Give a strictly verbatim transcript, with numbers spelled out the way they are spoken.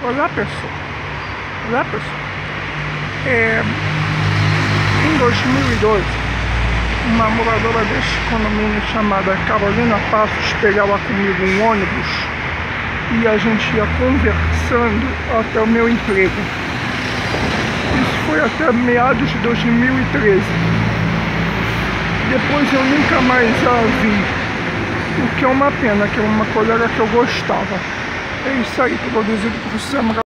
Olá pessoal, olá pessoal, é, em dois mil e doze, uma moradora deste condomínio chamada Carolina Passos pegava comigo um ônibus e a gente ia conversando até o meu emprego. Isso foi até meados de dois mil e treze. Depois eu nunca mais a vi, o que é uma pena, que é uma colega que eu gostava. É isso aí, produzido por Sam.